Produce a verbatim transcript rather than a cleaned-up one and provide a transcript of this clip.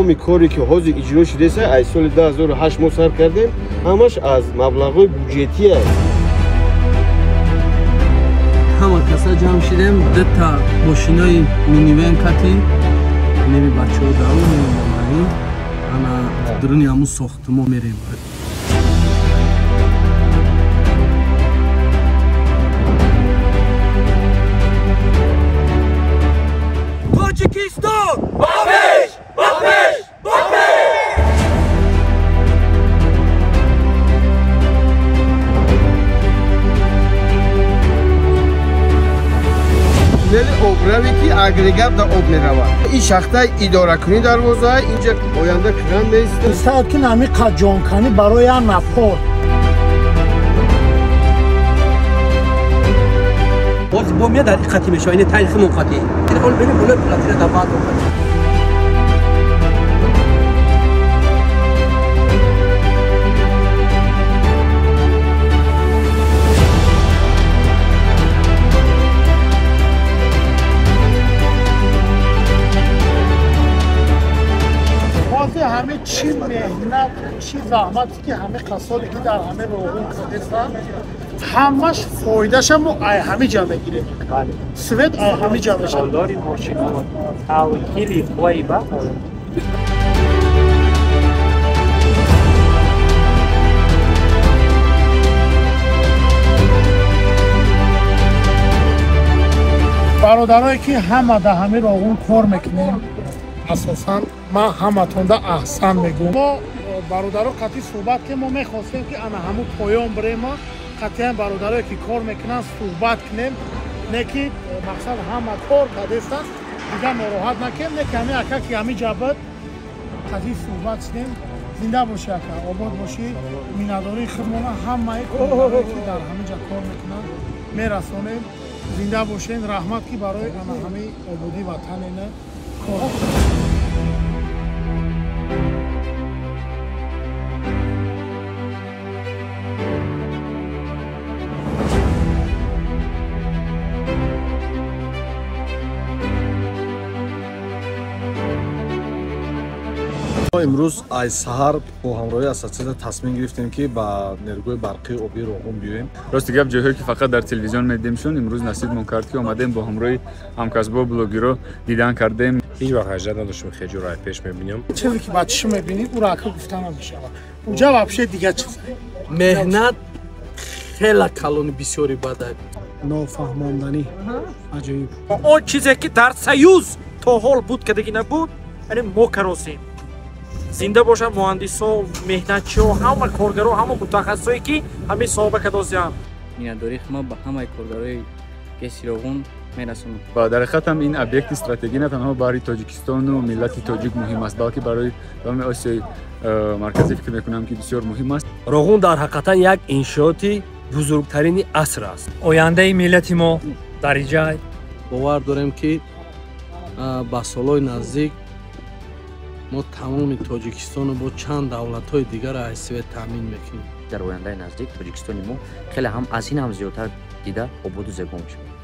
تمام کاری که حاضر اجرا شده است از سال دو هزار و هشت ما سر کردیم همش از مبلغ بودجتی است. همه کسا جمع شدیم دو تا ماشینای مینیون کتی نمی بچه ها دارو نمی مامانی انا درونی همون ساختمو میریم. تاجیکستان بابش بابش بابش تونل آبروی که اگریگات در آب میروه. این شاخته اداره کنی دروازه اینجا آینده کران میسته. استاد که نمی قجان کنی برای نفر. باز با میاد در خطی میشه این تاریخ موقتی. تلفن بینه بلند پلاتین دبات میکنه. همه چی مهنت چی زحمتی که همه کسانی که در همه روغون هستن همش فایدهش هم همه جا بگیره. سوید همه جا بشه. داری ماشین ها توکیلی خوایی با برادرایی که همه در همه روغون کار میکنیم اساساً ما همتون ده احسن میگم. ما برادرها قطعی صحبت که ما میخواستیم که انا همون پایان بریم ما قطعا برادرایی که کار میکنن صحبت کنیم نه که مقصد همه کار کردستن دیگه ناراحت نکنیم نه که همه اکا که همه جبت قطعی صحبت کنیم. زنده باشی اکا آباد باشی مینداری خدمانا همه کاربرایی که در همه جا کار میکنن میرسونیم. زنده باشین رحمت که برای انا همه آبادی وطن اینه کار امروز از سحر با همراهی اساتید تصمیم گرفتیم که با نیروی برقی آبی روغون بیایم. راست گپ جایی که فقط در تلویزیون میدیمشون امروز نصیب مون کرد که اومدیم با همراهی همکاسبا بلاگرها دیدن کردیم. هیچ وقت هجده نداشتم خیلی راه پیش میبینیم. چیزی که بچه‌ش میبینید او را که گفتن نمیشه. اونجا واپشه دیگه چیزه. مهنت خیلی کلون بسیاری بده. نافهماندنی عجیب. اون چیزی که در سیوز تا حال بود که دیگه نبود یعنی ما کراسیم. زنده باشن مهندسا مهنتچی‌ها همه کارگرها همه متخصصایی که همه سابقه داشتن. مینداری ما به همه کارگرای کسی روغون میرسونیم. با در حقیقت هم این ابیکت استراتژی نه تنها برای تاجیکستان و ملت تاجیک مهم است بلکه برای تمام آسیای مرکزی فکر میکنم که بسیار مهم است. روغون در حقیقت یک انشاءاتی بزرگترین عصر است. آینده ملت ما در اینجا باور داریم که با سالهای نزدیک ما تمام تاجیکستان با چند دولت‌های دیگر از سوی تامین میکنیم. در آینده نزدیک تاجیکستان ما خیلی هم از این هم زیادتر دیده آباد و زیبا میشه.